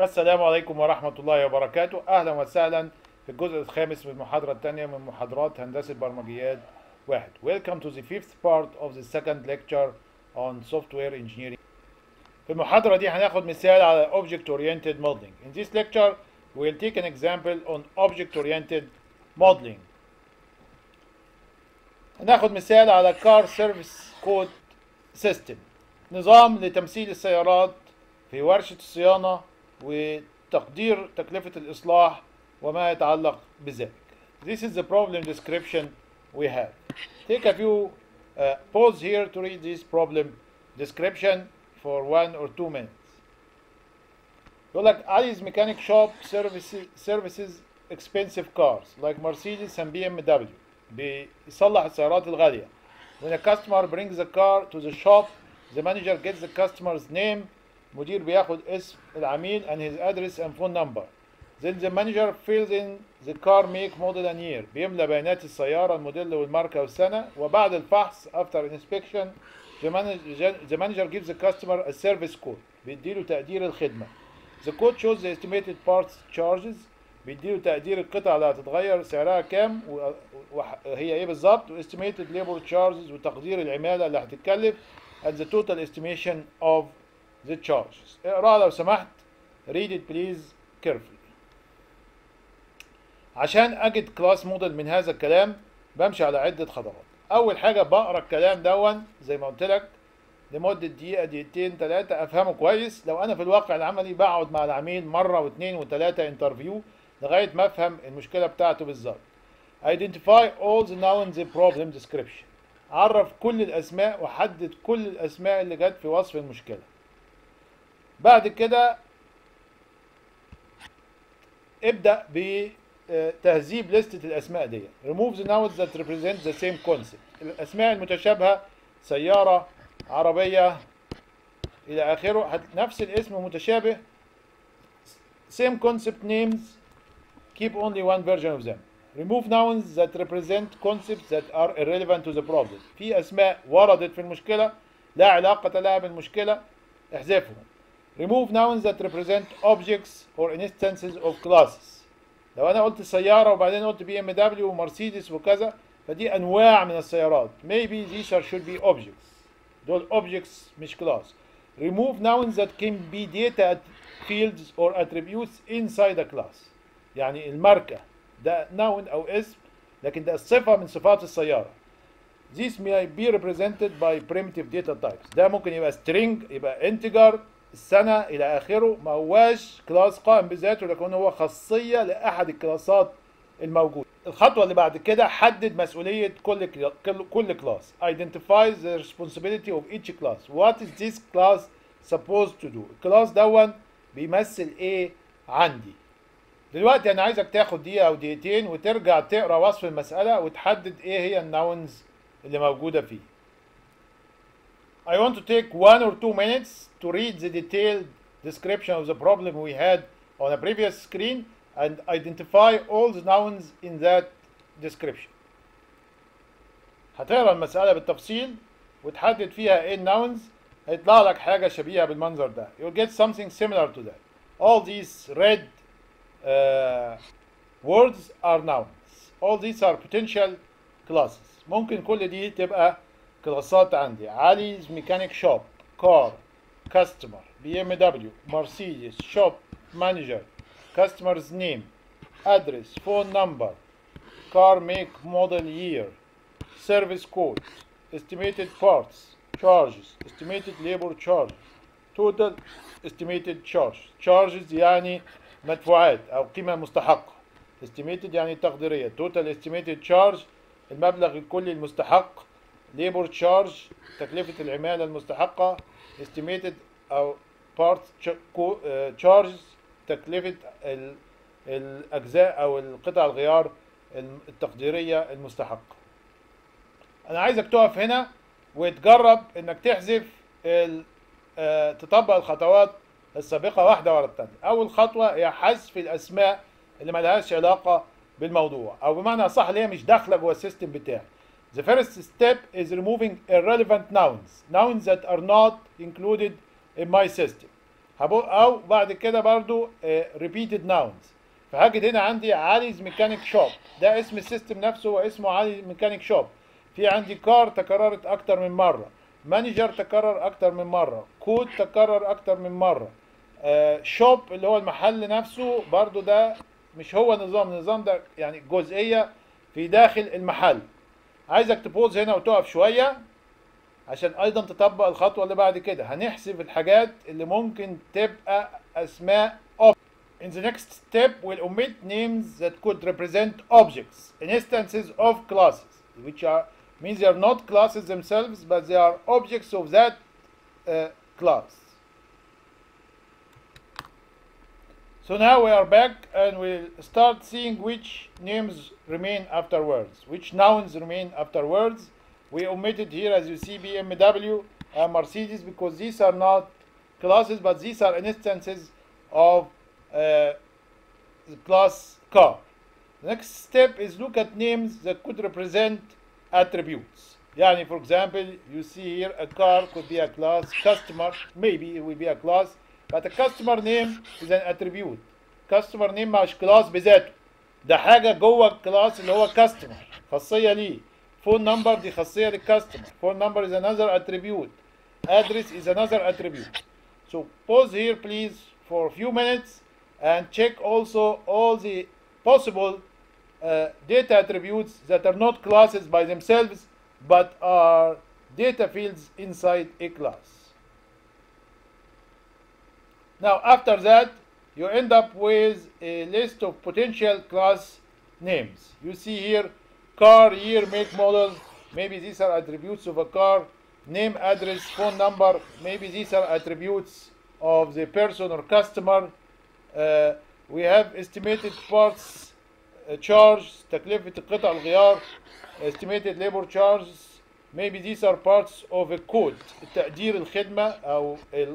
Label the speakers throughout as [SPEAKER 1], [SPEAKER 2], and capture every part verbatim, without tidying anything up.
[SPEAKER 1] السلام عليكم ورحمة الله وبركاته. أهلا وسهلا في الجزء الخامس من المحاضرة الثانية من محاضرات هندسة برمجيات واحد. Welcome to the fifth part of the second lecture on software engineering. في المحاضرة دي هناخد مثال على object oriented modeling. In this lecture we'll take an example on object oriented modeling. هناخد مثال على car service code system، نظام لتمثيل السيارات في ورشة الصيانة وتقدير تكلفة الإصلاح وما يتعلق بذلك. This is the problem description we have. Take a few uh, pause here to read this problem description for one or two minutes. يقول لك Ali's mechanic shop services, services expensive cars like Mercedes and B M W. بيصلح السيارات الغالية. When a customer brings the car to the shop, the manager gets the customer's name. مدير بياخد اسم العميل and his address and phone number. Then the manager fills in the car make, model and year. بيملى بيانات السيارة الموديل والماركة والسنة. وبعد الفحص after inspection the manager, the manager gives the customer a service code. بيديله تقدير الخدمة. The code shows the estimated parts charges. بيديله تقدير القطع اللي هتتغير سعرها كام وهي ايه بالظبط. و estimated labor charges وتقدير العمالة اللي هتتكلف and the total estimation of the charges. اقرأ لو سمحت. read it please carefully. عشان اجد كلاس موديل من هذا الكلام بمشي على عدة خطوات. اول حاجة بقرا الكلام دون زي ما قلت لك لمدة دقيقة دقيقتين ثلاثة افهمه كويس. لو انا في الواقع العملي بقعد مع العميل مرة واثنين وثلاثة انترفيو لغاية ما افهم المشكلة بتاعته بالظبط. identify all the nouns in problem description. عرف كل الاسماء وحدد كل الاسماء اللي جت في وصف المشكلة. بعد كده ابدأ بتهذيب لستة الأسماء دي. remove the nouns that represent the same concept. الأسماء المتشابهة سيارة، عربية إلى آخره، نفس الاسم متشابه. same concept names, keep only one version of them. remove nouns that represent concepts that are irrelevant to the problem. في أسماء وردت في المشكلة لا علاقة لها بالمشكلة، احذفهم. remove nouns that represent objects or instances of classes. لو انا قلت سيارة وبعدين قلت بي ام دبليو ومرسيدس وكذا فدي انواع من السيارات. maybe these are should be objects. دول objects مش class. remove nouns that can be data fields or attributes inside a class. يعني الماركة ده noun او اسم لكن ده الصفة من صفات السيارة. This may be represented by primitive data types. ده ممكن يبقى string، يبقى integer، السنة إلى آخره. ما هواش كلاس قائم بذاته لكن هو خاصية لأحد الكلاسات الموجودة. الخطوة اللي بعد كده حدد مسؤولية كل كل كلاس. identify the responsibility of each class. what is this class supposed to do. الكلاس دون بيمثل إيه عندي. دلوقتي أنا عايزك تاخد دقيقة أو دقيقتين وترجع تقرأ وصف المسألة وتحدد إيه هي الناونز اللي موجودة فيه. I want to take one or two minutes to read the detailed description of the problem we had on a previous screen and identify all the nouns in that description. هتقرا المسألة بالتفصيل وتحدد فيها ايه nouns. هيطلع لك حاجة شبيهة بالمنظر ده. You'll get something similar to that. All these red uh, words are nouns. All these are potential classes. ممكن كل دي تبقى كلاسات عندي. علي's mechanic shop, car, customer, بي ام دبليو, Mercedes, shop, manager, customer's name, address, phone number, car make, model, year, service code, estimated parts, charges, estimated labor charge, total estimated charge. charges يعني مدفوعات أو قيمة مستحقة. estimated يعني تقديرية. total estimated charge المبلغ الكلي المستحق. labor charge تكلفة العمالة المستحقة. estimated أو parts charges تكلفة الأجزاء أو القطع الغيار التقديرية المستحقة. أنا عايزك تقف هنا وتجرب إنك تحذف تطبق الخطوات السابقة واحدة ورا التانية. أول خطوة هي حذف الأسماء اللي ملهاش علاقة بالموضوع أو بمعنى أصح اللي هي مش داخلة جوه السيستم بتاعي. The first step is removing irrelevant nouns, nouns that are not included in my system. او بعد كده برضو repeated nouns. فهاجد هنا عندي علي's ميكانيك شوب، ده اسم السيستم نفسه واسمه علي ميكانيك شوب. في عندي كار تكررت اكتر من مره، مانجر تكرر اكتر من مره، كود تكرر اكتر من مره، شوب اللي هو المحل نفسه برضو ده مش هو نظام، النظام ده يعني جزئيه في داخل المحل. عايزك تبوز هنا وتقف شويه عشان ايضا تطبق الخطوه اللي بعد كده. هنحسب الحاجات اللي ممكن تبقى اسماء objects. In the next step we'll omit names that could represent objects in instances of classes, which are means they are not classes themselves but they are objects of that uh, class. So now we are back and we'll start seeing which names remain afterwards, which nouns remain afterwards. We omitted here, as you see, B M W and Mercedes because these are not classes, but these are instances of uh, the class car. The next step is look at names that could represent attributes. Yani, for example, you see here a car could be a class, customer, maybe it will be a class, but a customer name is an attribute. Customer name مش class بذاته، ده حاجة جوه الكلاس اللي هو customer، خاصية ليه. Phone number دي خاصية للكاستمر. Phone number is another attribute. Address is another attribute. So pause here please for a few minutes and check also all the possible uh, data attributes that are not classes by themselves but are data fields inside a class. Now after that you end up with a list of potential class names. You see here car, year, make, model, maybe these are attributes of a car. Name, address, phone number, maybe these are attributes of the person or customer. Uh, we have estimated parts uh, charge, تكلفة قطع الغيار, estimated labor charges, maybe these are parts of a code, تقدير الخدمة أو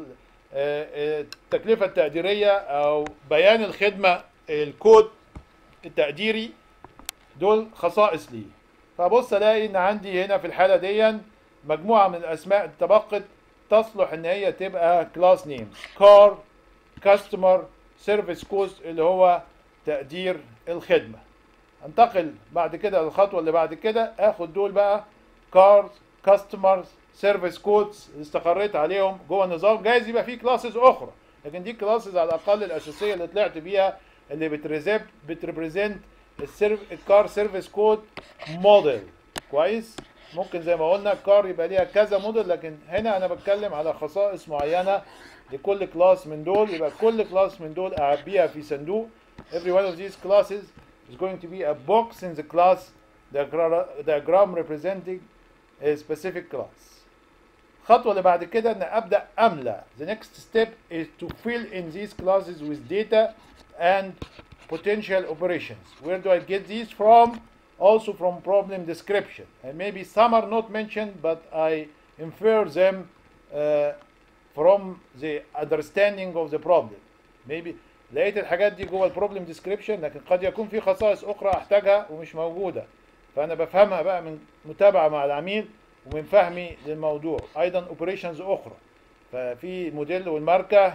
[SPEAKER 1] التكلفة التقديرية أو بيان الخدمة الكود التقديري، دول خصائص لي. فبص الاقي ان عندي هنا في الحاله دي مجموعه من الاسماء اتبقت تصلح ان هي تبقى كلاس نيمز. كار، كاستمر، سيرفيس كوست اللي هو تقدير الخدمه. انتقل بعد كده للخطوه اللي بعد كده، اخد دول بقى كارز، كاستمرز، سيرفيس كودز اللي استقريت عليهم جوه النظام. جايز يبقى فيه كلاسز اخرى، لكن دي كلاسز على الاقل الاساسيه اللي طلعت بيها اللي بتريزب بتريبريزنت الكار سيرفيس كود موديل. كويس؟ ممكن زي ما قلنا الكار يبقى ليها كذا موديل، لكن هنا انا بتكلم على خصائص معينه لكل كلاس من دول. يبقى كل كلاس من دول اعبيها في صندوق. Every one of these classes is going to be a box in the class diagram representing a specific class. الخطوه اللي بعد كده ان ابدا املى. The next step is to fill in these classes with data and potential operations. Where do I get these from? Also from problem description. And maybe some are not mentioned, but I infer them uh, from the understanding of the problem. Maybe لقيت الحاجات دي جوه البروبلم ديسكريبشن، لكن قد يكون في خصائص اخرى احتاجها ومش موجوده، فانا بفهمها بقى من متابعه مع العميل ومن فهمي للموضوع. ايضا اوبريشنز اخرى، ففي موديل والماركه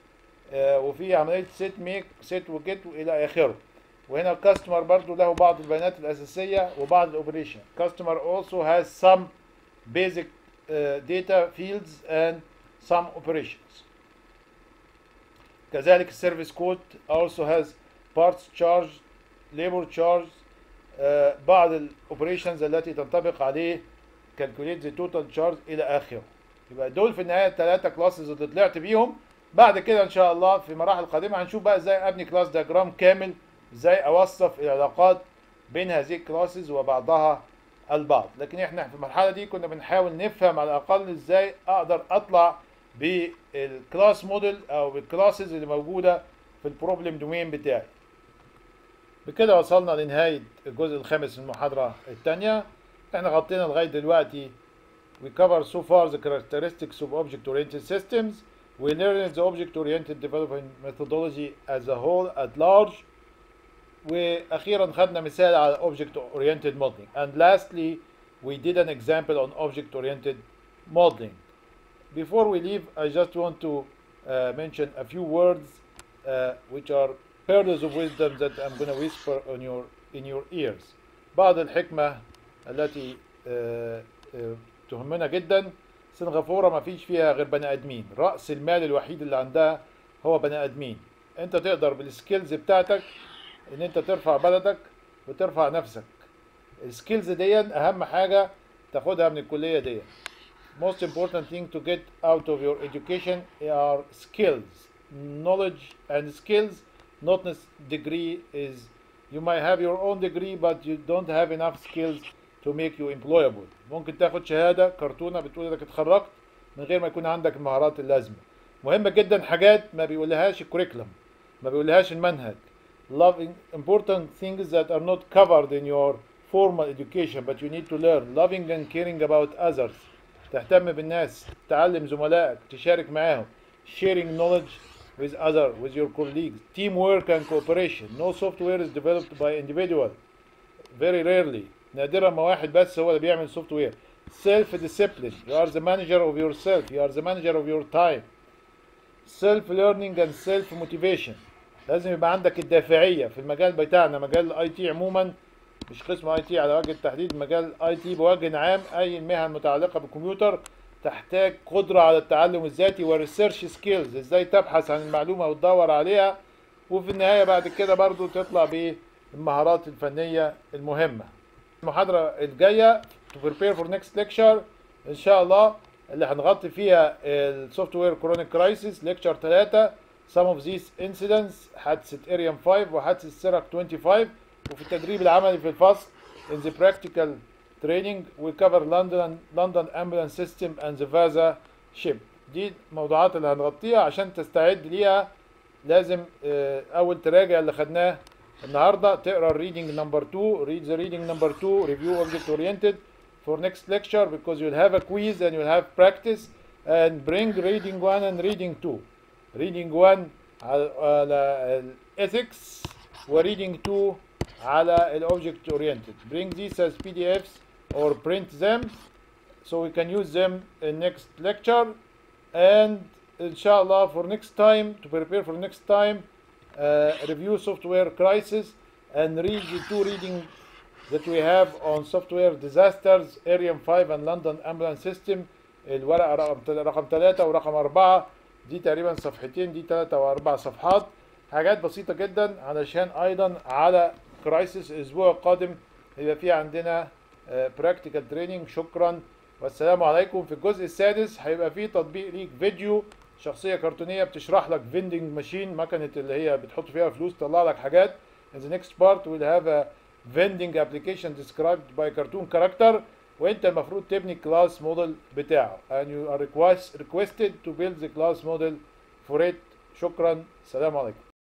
[SPEAKER 1] وفي عمليه سيت ميك سيت وجيت والى اخره. وهنا الكاستمر برضو له بعض البيانات الاساسيه وبعض الاوبريشن. كاستمر also has some basic uh, data fields and some operations. كذلك السيرفيس كود also has parts charge, labor charge, uh, بعض الاوبريشنز التي تنطبق عليه calculate the total charge الى اخره. يبقى دول في النهايه الثلاثه كلاسز اللي طلعت بيهم. بعد كده ان شاء الله في مراحل قادمه هنشوف بقى ازاي ابني كلاس دياجرام كامل، ازاي اوصف العلاقات بين هذه الكلاسز وبعضها البعض. لكن احنا في المرحله دي كنا بنحاول نفهم على الاقل ازاي اقدر اطلع بالكلاس موديل او بالكلاسز اللي موجوده في البروبلم دومين بتاعي. بكده وصلنا لنهايه الجزء الخامس من المحاضره الثانيه. احنا غطينا لغايه دلوقتي we cover so far the characteristics of object oriented systems. We learned the object oriented development methodology as a whole at large. وأخيرا خدنا مثال على object oriented modeling. And lastly we did an example on object oriented modeling. Before we leave, I just want to uh, mention a few words uh, which are pearls of wisdom that I'm going to whisper on your in your ears. بعض الحكمة التي uh, uh, تهمنا جدا. سنغافورة ما فيش فيها غير بني ادمين، رأس المال الوحيد اللي عندها هو بني ادمين. انت تقدر بالسكيلز بتاعتك ان انت ترفع بلدك وترفع نفسك. السكيلز دي اهم حاجة تاخدها من الكلية دي. Most important thing to get out of your education are skills, knowledge and skills. Not degree is, you might have your own degree but you don't have enough skills to make you employable. ممكن تاخد شهادة كرتونة بتقول انك اتخرجت من غير ما يكون عندك المهارات اللازمة. مهمة جدا حاجات ما بيقولهاش الكوريكولم، ما بيقولهاش المنهج. Loving important things that are not covered in your formal education but you need to learn. Loving and caring about others. تهتم بالناس، تعلم زملائك، تشارك معاهم. Sharing knowledge with others, with your colleagues. Teamwork and cooperation. No software is developed by individual. Very rarely. نادرا ما واحد بس هو اللي بيعمل سوفت وير. Self discipline. You are the manager of yourself. You are the manager of your time. Self learning and self motivation. لازم يبقى عندك الدافعية في المجال بتاعنا، مجال الاي تي عموما، مش قسم اي تي على وجه التحديد، مجال اي تي بوجه عام. اي مهن متعلقة بالكمبيوتر تحتاج قدرة على التعلم الذاتي وريسيرش سكيلز، ازاي تبحث عن المعلومة وتدور عليها، وفي النهاية بعد كده برضو تطلع بالمهارات الفنية المهمة. المحاضرة الجاية to prepare for next lecture ان شاء الله اللي هنغطي فيها السوفت وير كرونيك كرايسيس ليكتشر ثلاثة. some of these incidents حادثة اريوم خمسة وحادثة سيراك خمسة وعشرين. وفي التدريب العملي في الفصل in the practical training we cover London London ambulance system and the Vaza ship. دي الموضوعات اللي هنغطيها. عشان تستعد ليها لازم اول تراجع اللي خدناه النهارده، تقرا الريدنج نمبر two, read the reading number two, review object oriented for next lecture because you'll have a quiz and you'll have practice, and bring reading one and reading two. reading one على ethics و reading two على object oriented. Bring these as P D Fs or print them so we can use them in next lecture. And inshallah for next time, to prepare for next time, uh, review software crisis and read the two reading that we have on software disasters, اريوم خمسة and London ambulance system. الورقة رقم رقم ثلاثة ورقم أربعة، دي تقريبا صفحتين، دي ثلاثة وأربع صفحات. حاجات بسيطة جدا علشان أيضا على كرايسيس الأسبوع القادم يبقى في عندنا براكتيكال تريننج. شكرا والسلام عليكم. في الجزء السادس هيبقى في تطبيق ليك فيديو، شخصية كرتونية بتشرح لك فيندنج ماشين، مكنة اللي هي بتحط فيها فلوس تطلع لك حاجات. In the next part we'll have a vending application described by cartoon character، وانت المفروض تبني كلاس موديل بتاعه and you are request, requested to build the class model for it. شكرا، السلام عليكم.